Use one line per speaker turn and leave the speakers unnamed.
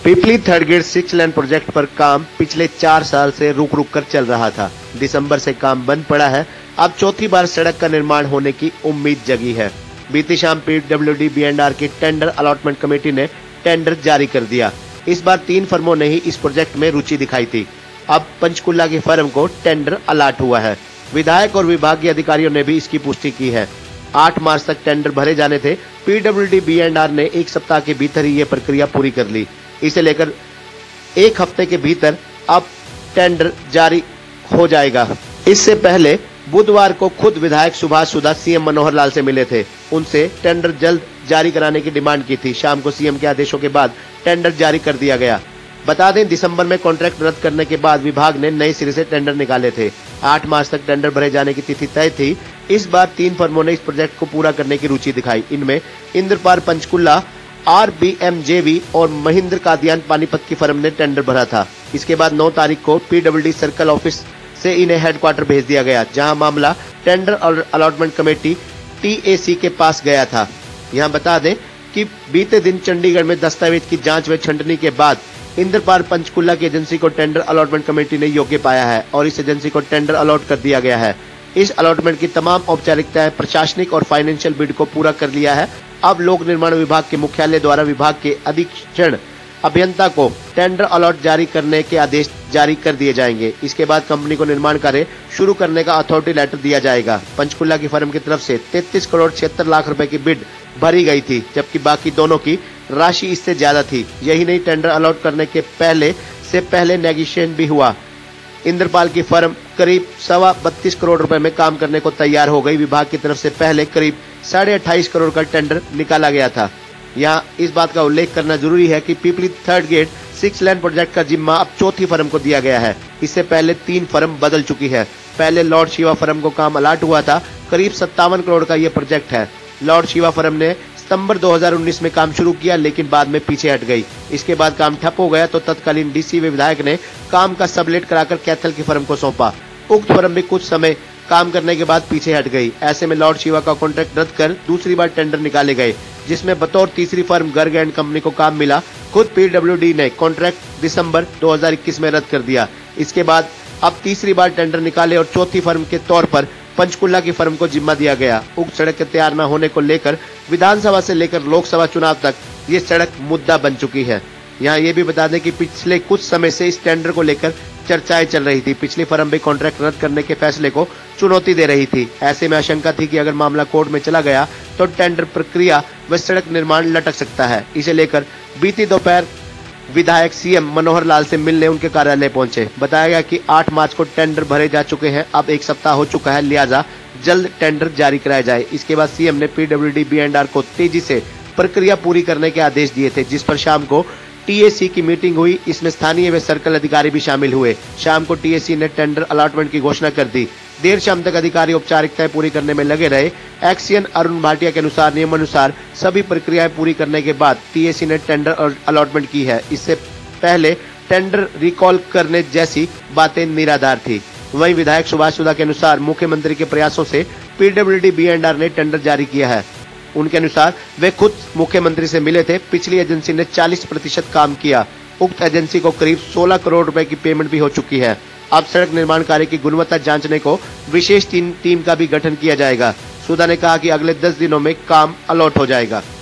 पिपली third grade 6 lane project पर काम पिछले 4 साल से रुक कर चल रहा था। दिसंबर से काम बंद पड़ा है। अब चौथी बार सड़क का निर्माण होने की उम्मीद जगी है। बीती शाम पीडब्ल्यूडी B&R की टेंडर अलॉटमेंट कमेटी ने टेंडर जारी कर दिया। इस बार 3 फर्मों ने ही इस प्रोजेक्ट में रुचि दिखाई थी। अब पंचकुला की फर्म को टेंडर अलॉट हुआ है। विधायक और विभागीय अधिकारियों ने भी इसकी पुष्टि की है। 8 मार्च तक टेंडर भरे जाने थे। पीडब्ल्यूडी B&R ने 1 सप्ताह के भीतर ही ये प्रक्रिया पूरी कर ली। इसे लेकर 1 हफ्ते के भीतर अब टेंडर जारी हो जाएगा। इससे पहले बुधवार को खुद विधायक सुभाष सुधा सीएम मनोहर लाल से मिले थे। उनसे टेंडर जल्द जारी कराने की डिमांड की थी। शाम को सीएम के आदेशों के बाद टेंडर जारी कर दिया गया। बता दें, दिसंबर में कॉन्ट्रैक्ट रद्द करने के बाद विभाग ने नए सिरे से टेंडर निकाले थे। 8 मार्च तक टेंडर भरे जाने की तिथि तय थी। इस बार 3 फर्मों ने इस प्रोजेक्ट को पूरा करने की रुचि दिखाई। इनमें इंद्रपाल पंचकुला, RBMJV और महेंद्र कादियान पानीपत की फर्म ने टेंडर भरा था। इसके बाद 9 तारीख को PWD सर्कल ऑफिस से इन्हें हेडक्वार्टर भेज दिया गया, जहां मामला टेंडर और अलॉटमेंट कमेटी TAC के पास गया था। यहां बता दें कि बीते दिन चंडीगढ़ में दस्तावेज की जांच व छंटनी के बाद इंद्रपाल पंचकुला की एजेंसी को टेंडर अलॉटमेंट कमेटी ने योग्य पाया है और इस एजेंसी को टेंडर अलॉट कर दिया गया है। इस अलॉटमेंट की तमाम औपचारिकताएं, प्रशासनिक और फाइनेंशियल बिड को पूरा कर लिया है। अब लोक निर्माण विभाग के मुख्यालय द्वारा विभाग के अधीक्षण अभियंता को टेंडर अलॉट जारी करने के आदेश जारी कर दिए जाएंगे। इसके बाद कंपनी को निर्माण कार्य शुरू करने का अथॉरिटी लेटर दिया जाएगा। पंचकुला की फर्म की तरफ से 33 करोड़ 76 लाख रुपए की बिड भरी गई थी, जबकि बाकी दोनों की राशि इससे ज्यादा थी। यही नहीं, टेंडर अलॉट करने के पहले नेगोशिएशन भी हुआ। इंद्रपाल की फर्म करीब 32.25 करोड़ रुपए में काम करने को तैयार हो गई। विभाग की तरफ से पहले करीब 28.5 करोड़ का टेंडर निकाला गया था। यहाँ इस बात का उल्लेख करना जरूरी है कि Pipli third grade 6 lane project का जिम्मा अब चौथी फर्म को दिया गया है। इससे पहले 3 फर्म बदल चुकी है। पहले लॉर्ड शिवा फर्म को काम अलॉट हुआ था। करीब 57 करोड़ का यह प्रोजेक्ट है। लॉर्ड शिवा फर्म ने सितंबर 2019 में काम शुरू किया, लेकिन बाद में पीछे हट गई। इसके बाद काम ठप हो गया तो तत्कालीन DC व विधायक ने काम का सबलेट कराकर कैथल की फर्म को सौंपा। उक्त फर्म भी कुछ समय काम करने के बाद पीछे हट गई। ऐसे में लॉर्ड शिवा का कॉन्ट्रैक्ट रद्द कर दूसरी बार टेंडर निकाले गए, जिसमें बतौर तीसरी फर्म गर्ग एंड कंपनी को काम मिला। खुद PWD ने कॉन्ट्रैक्ट दिसंबर 2021 में रद्द कर दिया। इसके बाद अब तीसरी बार टेंडर निकाले और चौथी फर्म के तौर पर पंचकुला की फर्म को जिम्मा दिया गया। उक्त सड़क के तैयार न होने को लेकर विधानसभा से लेकर लोकसभा चुनाव तक ये सड़क मुद्दा बन चुकी है। यहाँ ये भी बता दें कि पिछले कुछ समय से इस टेंडर को लेकर चर्चाएं चल रही थी। पिछली फर्म भी कॉन्ट्रैक्ट रद्द करने के फैसले को चुनौती दे रही थी। ऐसे में आशंका थी कि अगर मामला कोर्ट में चला गया तो टेंडर प्रक्रिया व सड़क निर्माण लटक सकता है। इसे लेकर बीती दोपहर विधायक CM मनोहर लाल से मिलने उनके कार्यालय पहुंचे। बताया गया कि 8 मार्च को टेंडर भरे जा चुके हैं। अब 1 सप्ताह हो चुका है, लिहाजा जल्द टेंडर जारी कराया जाए। इसके बाद CM ने PWD B&R को तेजी से प्रक्रिया पूरी करने के आदेश दिए थे, जिस पर शाम को TAC की मीटिंग हुई। इसमें स्थानीय व सर्कल अधिकारी भी शामिल हुए। शाम को TAC ने टेंडर अलॉटमेंट की घोषणा कर दी। देर शाम तक अधिकारी औपचारिकताएं पूरी करने में लगे रहे। एक्सियन अरुण भाटिया के अनुसार नियमानुसार सभी प्रक्रियाएं पूरी करने के बाद TAC ने टेंडर अलॉटमेंट की है। इससे पहले टेंडर रिकॉल करने जैसी बातें निराधार थी। वहीं विधायक सुभाष सुधा के अनुसार मुख्यमंत्री के प्रयासों से PWD B&R ने टेंडर जारी किया है। उनके अनुसार वे खुद मुख्यमंत्री से मिले थे। पिछली एजेंसी ने 40% काम किया। उक्त एजेंसी को करीब 16 करोड़ रुपए की पेमेंट भी हो चुकी है। अब सड़क निर्माण कार्य की गुणवत्ता जांचने को विशेष टीम का भी गठन किया जाएगा। सुधा ने कहा कि अगले 10 दिनों में काम अलॉट हो जाएगा।